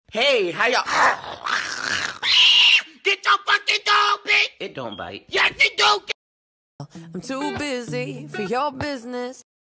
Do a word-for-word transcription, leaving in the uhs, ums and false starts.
Hey, how y'all? Get your fucking dog, bitch! It don't bite. Yes, it do! I'm too busy for your business.